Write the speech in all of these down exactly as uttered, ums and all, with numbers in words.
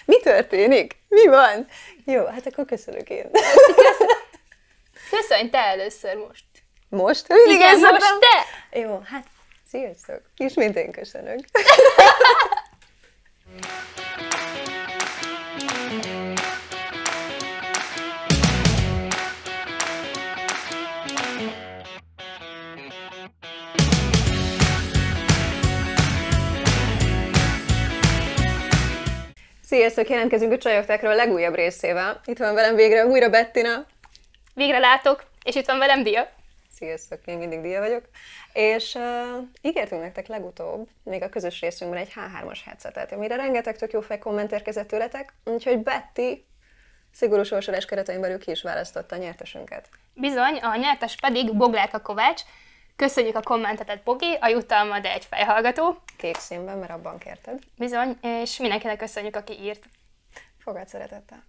Mi történik? Mi van? Jó, hát akkor köszönök én. Köszönj te először most. Most? Mindig Igen, most szoktam. Te! Jó, hát sziasztok. Ismét én köszönök. Sziasztok, jelentkezünk a Csajoktákról a legújabb részével. Itt van velem végre újra Bettina. Végre látok, és itt van velem Dia. Sziasztok, én mindig Dia vagyok. És uh, ígértünk nektek legutóbb, még a közös részünkben egy há hármas headsetet, amire rengeteg tök jó fej komment érkezett tőletek, úgyhogy Betty szigorú sorsolás keretein belül ki is választotta a nyertesünket. Bizony, a nyertes pedig Boglárka Kovács. Köszönjük a kommentetet, Bogi, a jutalmad egy fejhallgató. Kék színben, mert abban kérted. Bizony, és mindenkinek köszönjük, aki írt. Fogad szeretettel.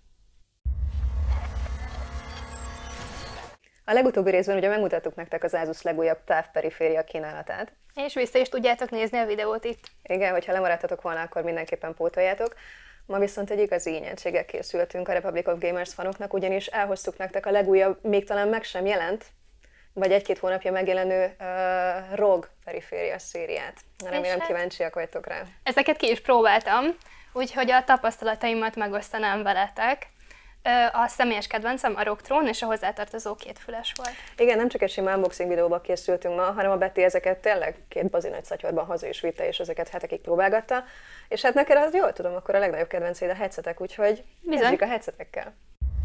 A legutóbbi részben ugye megmutattuk nektek az Asus legújabb távperiféria kínálatát. És vissza is tudjátok nézni a videót itt. Igen, hogyha lemaradtatok volna, akkor mindenképpen pótoljátok. Ma viszont egy igazi ingyenséggel készültünk a Republic of Gamers fanoknak, ugyanis elhoztuk nektek a legújabb, még talán meg sem jelent, vagy egy-két hónapja megjelenő uh, ROG periféria szériát. Remélem hát kíváncsiak vagytok rá. Ezeket ki is próbáltam, úgyhogy a tapasztalataimat megosztanám veletek. A személyes kedvencem a ROG Throne és a hozzátartozó két füles volt. Igen, nem csak egy sima unboxing videóba készültünk ma, hanem a Betty ezeket tényleg két bazi nagy szatyorban haza is vitte, és ezeket hetekig próbálgatta. És hát neked az jól tudom, akkor a legnagyobb kedvenceid a headsetek, úgyhogy kezdjük a headsetekkel.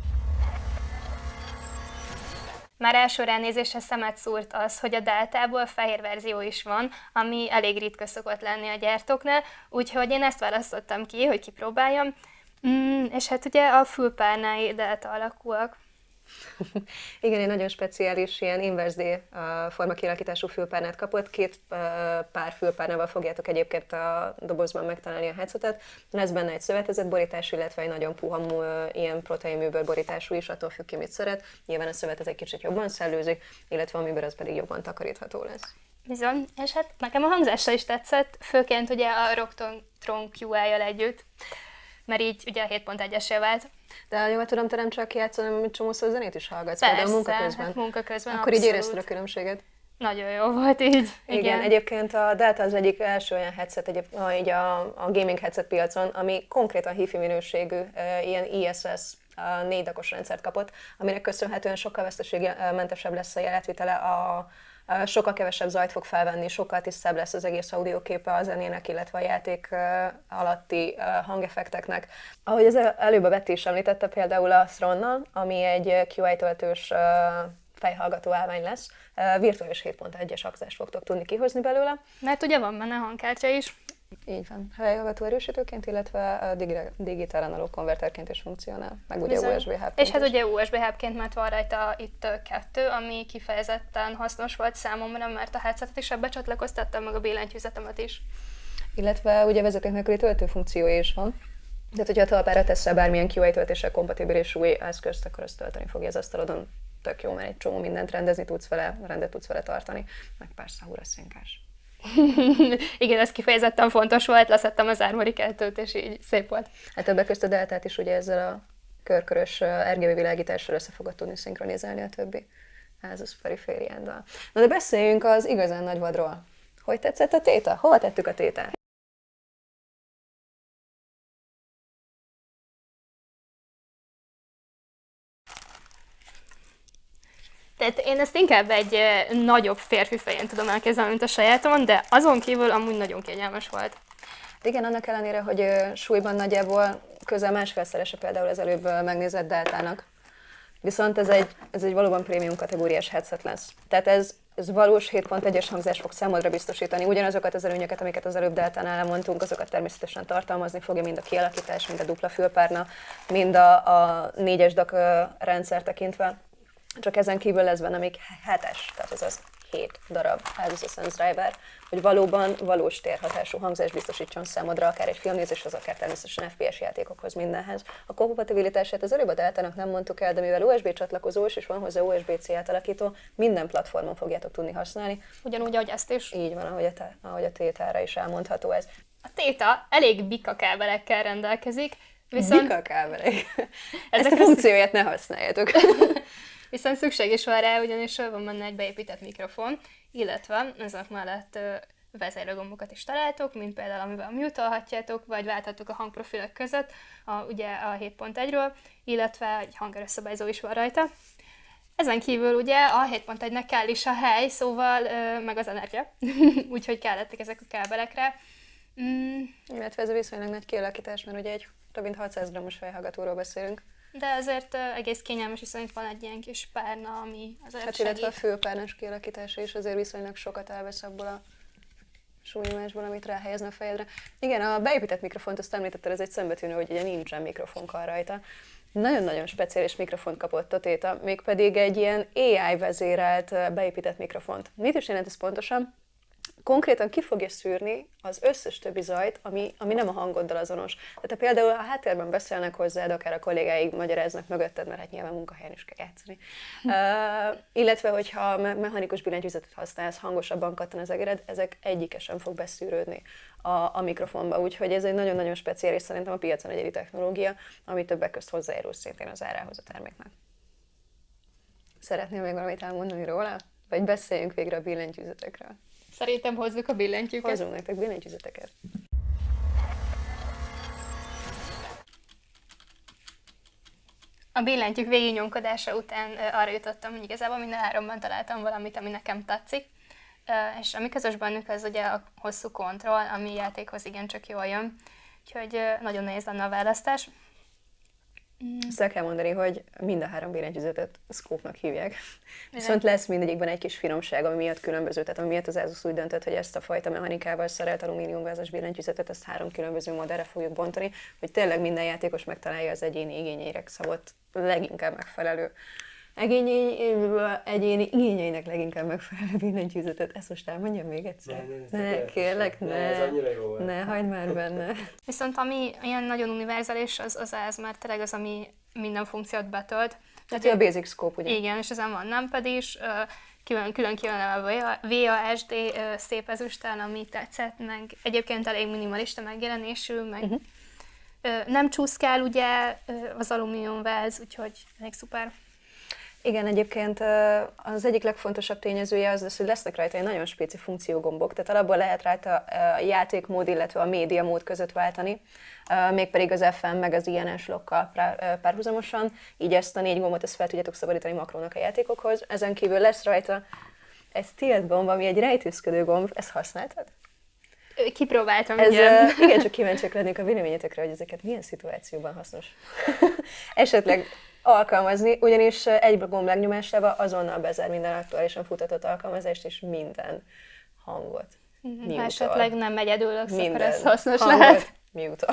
Már első ránézésre szemet szúrt az, hogy a Deltából fehér verzió is van, ami elég ritka szokott lenni a gyártóknál, úgyhogy én ezt választottam ki, hogy kipróbáljam. Mm, és hát ugye a fülpárnái Delta alakúak. Igen, egy nagyon speciális, ilyen inverse forma kialakítású fülpárnát kapott. Két pár fülpárnával fogjátok egyébként a dobozban megtalálni a headsetet. Lesz benne egy szövetezett borítású, illetve egy nagyon puha, ilyen proteinműből borítású is, attól függ ki, mit szeret. Nyilván a szövet egy kicsit jobban szellőzik, illetve a műből az pedig jobban takarítható lesz. Bizony, és hát nekem a hangzása is tetszett, főként ugye a ROG Throne kú á-jal együtt, mert így ugye a hét pont egyessé vált. De jól tudom, te nem csak játszol, hanem egy csomószor zenét is hallgatsz, persze, például munka közben. Hát munka közben Akkor abszolút. így érezted a különbséget? Nagyon jó volt így. Igen, Igen, egyébként a Delta az egyik első olyan headset egyéb, így a, a gaming headset piacon, ami konkrétan hi-fi minőségű, ilyen i es es négy dakos rendszert kapott, aminek köszönhetően sokkal veszteségmentesebb lesz a jelátvitele, a sokkal kevesebb zajt fog felvenni, sokkal tisztább lesz az egész audióképe a zenének, illetve a játék alatti hangeffekteknek. Ahogy az előbb a Betty is említette, például a Throne-nal, ami egy kú á töltős fejhallgató állvány lesz, virtuális hét pont egyes hangzást fogtok tudni kihozni belőle. Mert ugye van benne hangkártya is. Így van. Fejhallgató erősítőként, illetve digitál analóg konverterként is funkcionál, meg ugye u es bé hub-ként. És hát ugye u es bé hub-ként, mert van rajta itt kettő, ami kifejezetten hasznos volt számomra, mert a headsetet is ebbe csatlakoztattam, meg a billentyűzetemet is. Illetve ugye vezeték nélküli töltőfunkciója is van. Tehát, hogyha a talpára teszel bármilyen kú á töltéssel kompatibilis új eszközt, akkor azt tölteni fogja az asztalodon. Tök jó, mert egy csomó mindent rendezni tudsz vele, rendet tudsz vele tartani, meg persze huraszínkás. Igen, ez kifejezetten fontos volt, leszettem az Armory kettőt, és így szép volt. Hát többek közt a Deltát is ugye ezzel a körkörös er gé bé világítással össze fogod tudni szinkronizálni a többi Asus perifériáddal. Na de beszéljünk az igazán nagy vadról. Hogy tetszett a téta? Hova tettük a tétát? Tehát én ezt inkább egy nagyobb férfi fején tudom elképzelni, mint a sajátomon, de azon kívül amúgy nagyon kényelmes volt. Igen, annak ellenére, hogy súlyban nagyjából közel másfélszerese például az előbb megnézett Deltának. Viszont ez egy, ez egy valóban prémium kategóriás headset lesz. Tehát ez, ez valós hét pont egyes hangzást fog számodra biztosítani. Ugyanazokat az előnyöket, amiket az előbb Deltánál elmondtunk, azokat természetesen tartalmazni fogja mind a kialakítás, mind a dupla fülpárna, mind a, a négyes dak rendszer tekintve. Csak ezen kívül lesz benne még hetes, tehát azaz hét darab Asus Sense Driver, hogy valóban valós térhatású hangzást biztosítson számodra, akár egy filmnézéshez, akár természetesen ef pé es játékokhoz, mindenhez. A kompatibilitását az előbb a Deltának nem mondtuk el, de mivel u es bé csatlakozós és van hozzá u es bé cé átalakító, minden platformon fogjátok tudni használni. Ugyanúgy, ahogy ezt is. Így van, ahogy a, ahogy a tétára is elmondható ez. A téta elég bika kábelekkel rendelkezik, Viszont... Mik a kábelek? Ezt a funkcióját ne használjátok. Viszont szükség is van rá, ugyanis van benne egy beépített mikrofon, illetve ezek mellett vezérőgombokat is találtok, mint például amivel mute-olhatjátok, vagy válthatok a hangprofilek között, a, ugye a hét pont egyről, illetve egy hangerőszabályzó is van rajta. Ezen kívül ugye a hét pont egynek kell is a hely, szóval meg az energia, úgyhogy kellettek ezek a kábelekre. Mm. Illetve ez a viszonylag nagy kialakítás, mert ugye egy több mint hatszáz grammos fejhallgatóról beszélünk. De azért uh, egész kényelmes, hiszen itt van egy ilyen kis párna, ami azért hát, segít. Illetve a főpárnás kialakítása is azért viszonylag sokat elvesz abból a súlynyomásból, amit ráhelyezne a fejedre. Igen, a beépített mikrofont, azt említetted, ez egy szembetűnő, hogy ugye nincsen mikrofonkal rajta. Nagyon-nagyon speciális mikrofont kapott a Theta, mégpedig egy ilyen á i vezérelt beépített mikrofont. Mit is jelent ez pontosan? Konkrétan ki fogja szűrni az összes többi zajt, ami, ami nem a hangoddal azonos. Tehát ha például a háttérben beszélnek hozzád, akár a kollégáig magyaráznak mögötted, mert hát nyilván munkahelyen is kell játszani. Uh, illetve, hogyha mechanikus billentyűzetet használsz, hangosabban kattan az egered, ezek egyike sem fog beszűrődni a, a mikrofonba. Úgyhogy ez egy nagyon-nagyon speciális, szerintem a piacon egyedi technológia, ami többek közt hozzájárul szintén az árához a terméknek. Szeretnél még valamit elmondani róla? Vagy beszéljünk végre a billentyűzetekről? Szerintem hozzuk a billentyűket. Hozzunk nektek billentyűzeteket. A billentyűk végignyomkodása után arra jutottam, hogy igazából minden háromban találtam valamit, ami nekem tetszik. És ami közös bennük, az ugye a hosszú kontroll, ami játékhoz igencsak jól jön. Úgyhogy nagyon nehéz lenne a választás. Azt el kell mondani, hogy mind a három billentyűzetet Scope-nak hívják. Viszont lesz mindegyikben egy kis finomság, ami miatt különböző. Tehát ami miatt az Asus úgy döntött, hogy ezt a fajta mechanikával szerelt alumíniumvázas billentyűzetet, ezt három különböző modellre fogjuk bontani, hogy tényleg minden játékos megtalálja az egyéni igényeire szabott leginkább megfelelő. Egyéni, egyéni igényeinek leginkább megfelelő billentyűzetet. Ezt most elmondjam még egyszer? Ne, ne, ne kérlek, ne, ne, ne hagyd már benne. Viszont ami ilyen nagyon univerzális, az az ez, mert tényleg az, ami minden funkciót betölt. Tehát a Basic Scope, ugye? Igen, és ezen van numpad is, külön külön a vé á es dé szép ezüsttel, ami tetszett, meg egyébként elég minimalista megjelenésű, meg uh-huh. nem csúszkál ugye az alumíniumváz, úgyhogy elég szuper. Igen, egyébként az egyik legfontosabb tényezője az lesz, hogy lesznek rajta egy nagyon spéci funkciógombok, tehát alapból lehet rajta a játékmód, illetve a média mód között váltani, mégpedig az ef em meg az i en es lokkal párhuzamosan, így ezt a négy gombot ezt fel tudjátok szabadítani makrónak a játékokhoz. Ezen kívül lesz rajta egy stealth gomb, ami egy rejtőzködő gomb, ezt használtad? Kipróbáltam, ez, igen. Uh, igen, csak kíváncsiak lennék a véleményetekre, hogy ezeket milyen szituációban hasznos esetleg alkalmazni, ugyanis egy gomb megnyomásával azonnal bezár minden aktuálisan futatott alkalmazást és minden hangot. Mm-hmm. Esetleg nem egyedülök, akkor ez hasznos hangot, lehet. Mute-ol.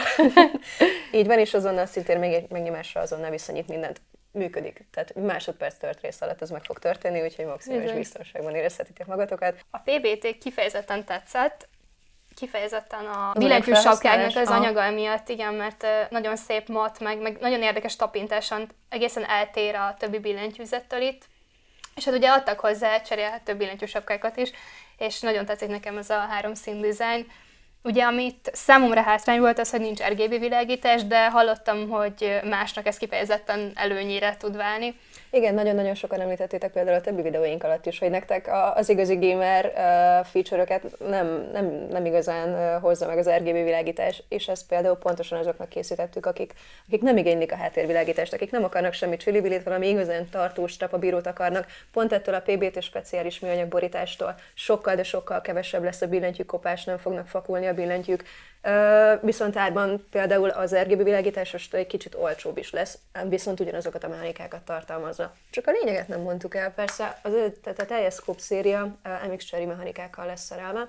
Így van, és azonnal szintén még egy megnyomásra azonnal visszanyit mindent. Működik. Tehát másodperc tört rész alatt ez meg fog történni, úgyhogy maximális biztonságban érezhetitek magatokat. A pé bé té kifejezetten tetszett, kifejezetten a billentyűs sapkáknak az anyaga miatt, igen, mert nagyon szép mat, meg, meg nagyon érdekes tapintáson egészen eltér a többi billentyűzettől itt. És hát ugye adtak hozzá cserélhető billentyűs sapkákat is, és nagyon tetszik nekem ez a három szín dizájn. Ugye, amit számomra hátrány volt az, hogy nincs er gé bé világítás, de hallottam, hogy másnak ez kifejezetten előnyére tud válni. Igen, nagyon-nagyon sokan említettétek például a többi videóink alatt is, hogy nektek az igazi gamer feature-öket nem, nem, nem igazán hozza meg az er gé bé világítás, és ezt például pontosan azoknak készítettük, akik, akik nem igénylik a háttérvilágítást, akik nem akarnak semmi csili-bilit, valami igazán tartós trapabírót akarnak, pont ettől a pé bé té speciális műanyag borítástól sokkal, de sokkal kevesebb lesz a billentyűkopás, nem fognak fakulni a billentyűk. Viszont árban például az er gé bé világításostól egy kicsit olcsóbb is lesz, viszont ugyanazokat a mechanikákat tartalmazza. Csak a lényeget nem mondtuk el, persze, az, tehát a teljes Scope széria em iksz Cherry mechanikákkal lesz szerelve.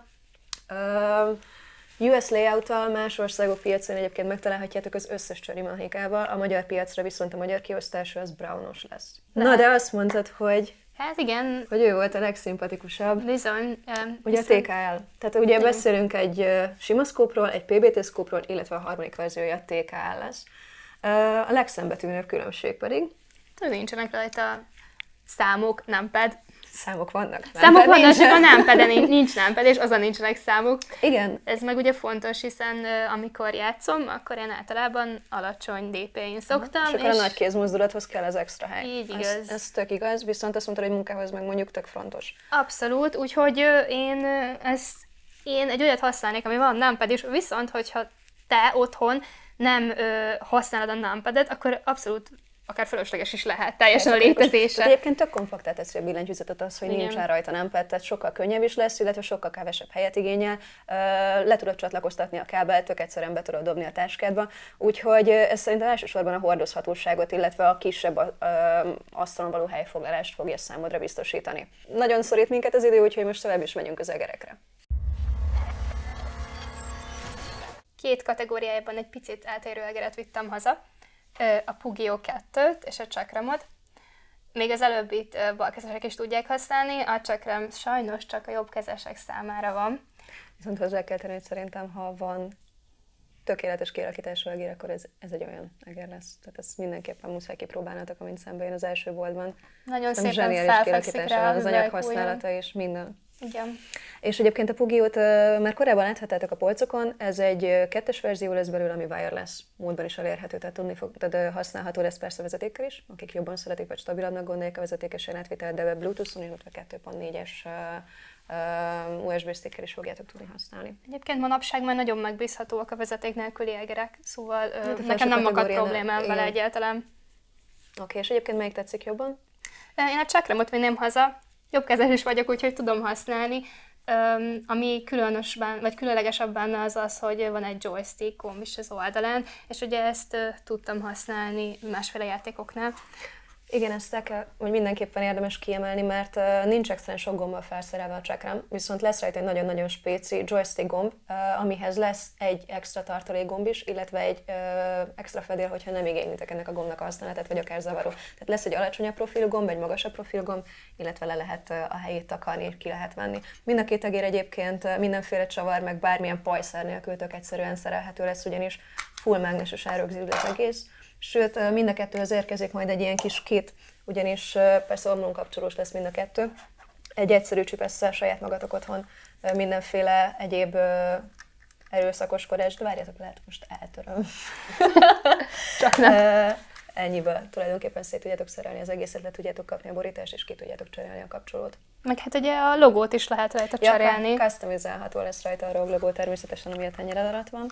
u es layout-tal más országok piacon egyébként megtalálhatjátok az összes Cherry mechanikával, a magyar piacra viszont a magyar kiosztású az brownos lesz. De Na, de azt mondtad, hogy Hát igen. Hogy ő volt a legszimpatikusabb. Bizony. Um, ugye viszont... a té ká el. Tehát ugye igen. Beszélünk egy uh, sima Scope-ról, egy pé bé té Scope-ról, illetve a harmadik verziója a té ká el lesz. Uh, a legszembetűnőbb különbség pedig. Nincsenek rajta számok, numpad. Számok vannak. Számok vannak, csak a numpad-en nincs numpad, és azon nincsenek számok. Igen. Ez meg ugye fontos, hiszen uh, amikor játszom, akkor én általában alacsony dé pé-n szoktam. Aha, és akkor és... a nagy kézmozdulathoz kell az extra hely. Így igaz. Ez, ez tök igaz, viszont azt mondtad, hogy munkához meg mondjuk tök fontos. Abszolút, úgyhogy uh, én uh, ezt, én egy olyat használnék, ami van numpad is, viszont hogyha te otthon nem uh, használod a numpadet, akkor abszolút akár fölösleges is lehet teljesen a létezése. Egyébként tök kompaktá teszi a billentyűzetet az, hogy igen. nincsen rajta numpad, tehát sokkal könnyebb is lesz, illetve sokkal kevesebb helyet igényel. Le tudod csatlakoztatni a kábelt, tök egyszerűen be tudod dobni a táskádba, úgyhogy ez szerintem elsősorban a hordozhatóságot, illetve a kisebb asztalon való helyfoglalást fogja számodra biztosítani. Nagyon szorít minket az idő, úgyhogy most tovább is megyünk az egerekre. Két kategóriájában egy picit eltérő egeret vittem haza. A Pugio kettőt és a Csakramot. Még az előbbit balkezesek is tudják használni, a Csakram sajnos csak a jobbkezesek számára van. Viszont hozzá kell tenni, hogy szerintem, ha van tökéletes kialakítású egér, akkor ez, ez egy olyan eger lesz. Tehát ezt mindenképpen muszáj kipróbálnatok, amint szembe jön az első boltban. Nagyon szépen felfekszik rá az anyag használata és minden. Igen. És egyébként a Pugiót uh, már korábban láthattátok a polcokon, ez egy uh, kettes verzió lesz belőle, ami wireless módban is elérhető, tehát tudni fog, tehát uh, használható lesz persze vezetékkel is, akik jobban szeretik, vagy stabilabbnak gondolják a vezetékes jelentvitelt, de Bluetooth-on, illetve kettő pont négyes uh, uh, u es bé stickkel is fogjátok tudni használni. Egyébként manapság már nagyon megbízhatóak a vezeték nélküli egerek, szóval uh, hát nekem nem akadt problémám vele egyáltalán. Oké, okay, és egyébként melyik tetszik jobban? Én a Csakramot vinném haza. Jobbkezes is vagyok, úgyhogy tudom használni. Um, ami különösben, vagy különlegesebb benne az az, hogy van egy joystick gomb is az oldalán, és ugye ezt uh, tudtam használni másféle játékoknál. Igen, ezt el kell, hogy mindenképpen érdemes kiemelni, mert uh, nincs extra sok gombbal felszerelve a Csakram, viszont lesz rajta egy nagyon-nagyon spéci joystick gomb, uh, amihez lesz egy extra tartalék gomb is, illetve egy uh, extra fedél, hogyha nem igénylitek ennek a gombnak a használatát, vagy akár zavaró. Tehát lesz egy alacsonyabb profilú gomb, egy magasabb profilú gomb, illetve le lehet uh, a helyét takarni, ki lehet venni. Mind a két egér egyébként uh, mindenféle csavar, meg bármilyen pajszár nélkül tök egyszerűen szerelhető lesz, ugyanis full mágnesesen rögzítő az egész. Sőt, mind a kettőhöz érkezik majd egy ilyen kis kit, ugyanis persze omlón kapcsolós lesz mind a kettő. Egy egyszerű csip össze saját magatok otthon mindenféle egyéb erőszakoskodás, de várjátok, lehet most eltöröm. Csak nem. Ennyiből tulajdonképpen szét tudjátok szerelni az egészet, le tudjátok kapni a borítást, és ki tudjátok cserélni a kapcsolót. Meg hát ugye a logót is lehet rajta ja, cserélni. Customizálható lesz rajta a ROG logó természetesen, ami a tenyered alatt van.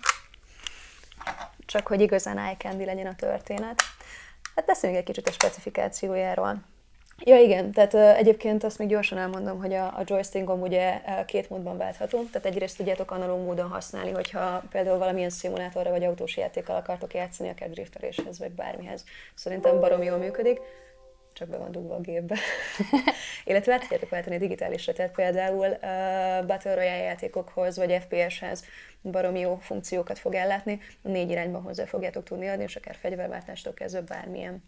Csak hogy igazán eye candy legyen a történet. Hát beszéljünk egy kicsit a specifikációjáról. Ja igen, tehát uh, egyébként azt még gyorsan elmondom, hogy a, a joystick gomb ugye uh, két módban váltható. Tehát egyrészt tudjátok analóg módon használni, hogyha például valamilyen szimulátorra vagy autós játékkal akartok játszani, akár drifteléshez vagy bármihez. Szerintem baromi jól működik. Csak be van dugva a gépbe. Illetve át tudjátok váltani digitálisra, tehát például uh, Battle Royale játékokhoz vagy ef pé eshez baromi jó funkciókat fog ellátni. Négy irányban hozzá fogjátok tudni adni, és akár fegyverváltástól kezdve bármilyen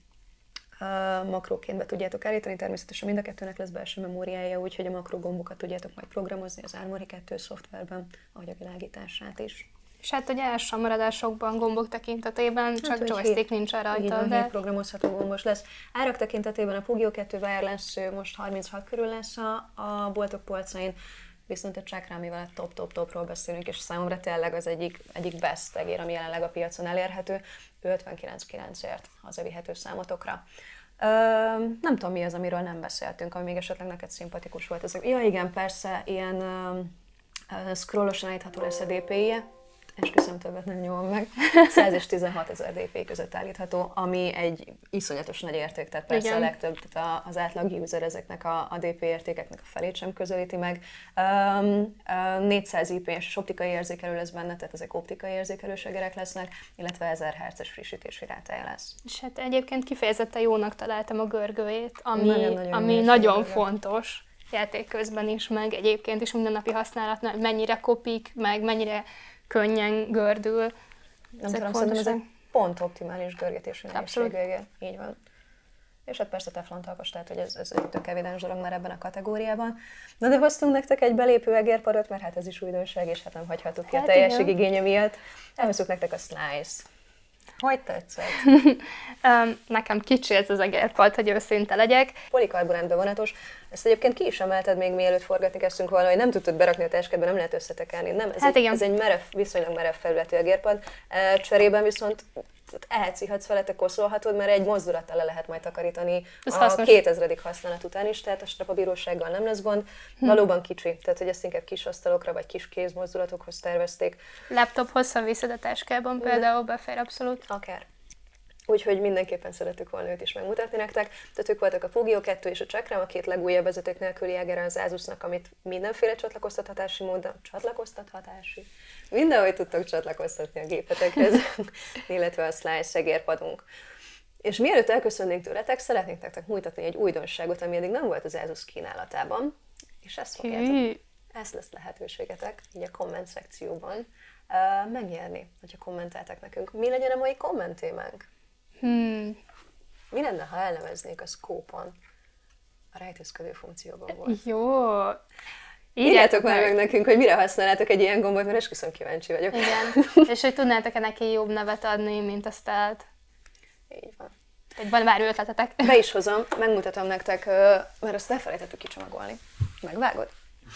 uh, makróként be tudjátok állítani. Természetesen mind a kettőnek lesz belső memóriája, úgyhogy a makró gombokat tudjátok majd programozni az Armory kettő szoftverben, ahogy a világítását is. És hát ugye elsamaradásokban, gombok tekintetében csak hát, joystick hét, nincs rajta. Így van, de... programozható gombos lesz. Árak tekintetében a Pugio kettő wireless most harminchat körül lesz a, a boltok polcain, viszont a Csakram, mivel top-top-topról beszélünk, és számomra tényleg az egyik, egyik best egér, ami jelenleg a piacon elérhető, ötvenkilenc kilencért hazavihető számotokra. Ö, nem tudom, mi az, amiről nem beszéltünk, ami még esetleg neked szimpatikus volt. Ezek, ja igen, persze, ilyen uh, scrollosan állítható lesz a dé pé-je, esküszöm, többet nem nyomom meg, száz és tizenhat ezer dé pé között állítható, ami egy iszonyatos nagy érték, tehát persze igen. A legtöbb, tehát az átlag user ezeknek a, a dé pé értékeknek a felét sem közelíti meg. Um, uh, négyszáz i pé es és optikai érzékelő lesz benne, tehát ezek optikai érzékelős egerek lesznek, illetve ezer hertzes frissítési rátája lesz. És hát egyébként kifejezetten jónak találtam a görgőjét, ami nagyon, ami nagyon fontos játék közben is, meg egyébként is mindennapi használatnál, mennyire kopik, meg mennyire könnyen gördül. Nem tudom, szerintem ez egy pont optimális görgetésű nehézségű. Így van. És hát persze teflon talpas, tehát hogy ez, ez egy tök evidens dolog már ebben a kategóriában. Na de hoztunk nektek egy belépő egérpadot, mert hát ez is újdonság, és hát nem hagyhatjuk ki hát a teljesség igénye miatt. Elhozzuk nektek a Slice. Hogy tetszett? um, nekem kicsi ez az egérpad, hogy őszinte legyek. Polikarbonát bevonatos, Ezt egyébként ki is emelted még mielőtt forgatni kezdtünk volna, hogy nem tudtad berakni a táskádba, nem lehet összetekerni. Nem, ez, Hát egy, igen. ez egy merev, viszonylag merev felületű egérpad. Cserében viszont elcihatsz vele, te koszolhatod, mert egy mozdulattal le lehet majd takarítani Ez a hasznos. kétezredik használat után is, tehát a strapabírósággal nem lesz gond. Hm. Valóban kicsi, tehát hogy ezt inkább kis asztalokra vagy kis kézmozdulatokhoz tervezték. Laptop hosszan viszed a táskában például, befér abszolút. Akár. Úgyhogy mindenképpen szeretük volna őt is megmutatni nektek. Tehát ők voltak a Pugio kettő és a Csakram, a két legújabb vezeték nélküli Jagera az Asusnak, amit mindenféle csatlakoztathatási módon, csatlakoztathatási, mindenhogy tudtok csatlakoztatni a gépetekhez, illetve a Slice egérpadunk. És mielőtt elköszönnénk tőletek, szeretnék nektek mutatni egy újdonságot, ami eddig nem volt az Asus kínálatában, és ezt fogjátok, ezt lesz lehetőségetek, így a komment szekcióban uh, megnyerni, hogyha kommentáltak nekünk. Mi legyen a mai komment témánk? Hmm. Mi lenne, ha elneveznék a Scope-on a rejtőzködő funkció gombot? Jó. Írjátok már meg nekünk, hogy mire használnátok egy ilyen gombot, mert esküszöm kíváncsi vagyok. Igen. És hogy tudnátok-e neki jobb nevet adni, mint a Stealth? Így van. Vagy van már ötletetek? Be is hozom, megmutatom nektek, mert azt elfelejtettük kicsomagolni. Megvágod?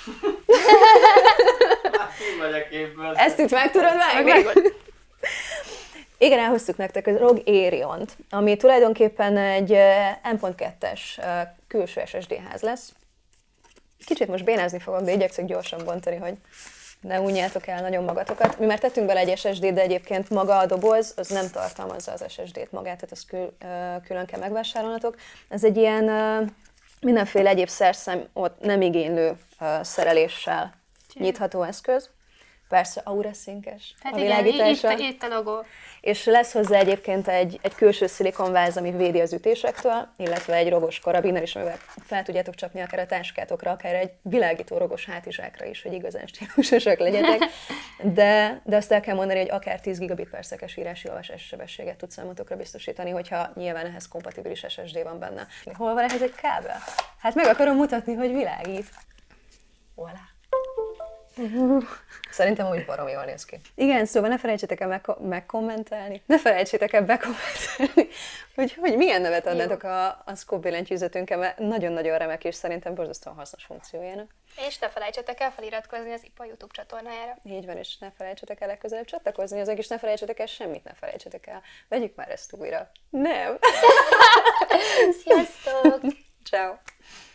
Ezt itt meg tudod vágni? Megvágod. Igen, elhoztuk nektek a ROG Aeriont, ami tulajdonképpen egy M pont kettes külső es es dé ház lesz. Kicsit most bénázni fogok, de igyekszek gyorsan bontani, hogy ne unjátok el nagyon magatokat. Mi már tettünk bele egy es es dét, de egyébként maga a doboz, az nem tartalmazza az es es dét magát, tehát azt kül, külön kell megvásárolnatok. Ez egy ilyen mindenféle egyéb szerszámot nem igénylő szereléssel nyitható eszköz. Persze auraszínkes hát a igen, világítása. Itt, itt a logó. És lesz hozzá egyébként egy, egy külső szilikonváz, ami védi az ütésektől, illetve egy rogos karabiner is, amivel fel tudjátok csapni akár a táskátokra, akár egy világító rogos hátizsákra is, hogy igazán stílusosak legyetek. De, de azt el kell mondani, hogy akár tíz gigabit per szekes írási-olvasási sebességet tud számotokra biztosítani, hogyha nyilván ehhez kompatibilis es es dé van benne. Hol van ehhez egy kábel? Hát meg akarom mutatni, hogy világít. Voilà. Uh, szerintem úgy baromi jól néz ki. Igen, szóval ne felejtsétek el meg- megkommentelni, ne felejtsétek el bekommentelni, hogy, hogy milyen nevet adnátok a, a Scope billentyűzetünkkel, mert nagyon-nagyon remek és szerintem borzasztóan hasznos funkciójának. És ne felejtsetek el feliratkozni az i pé á YouTube csatornájára. Így van, és ne felejtsetek el legközelebb csatlakozni azok, és ne felejtsetek el semmit, ne felejtsetek el. Vegyük már ezt újra. Nem! Sziasztok! Ciao.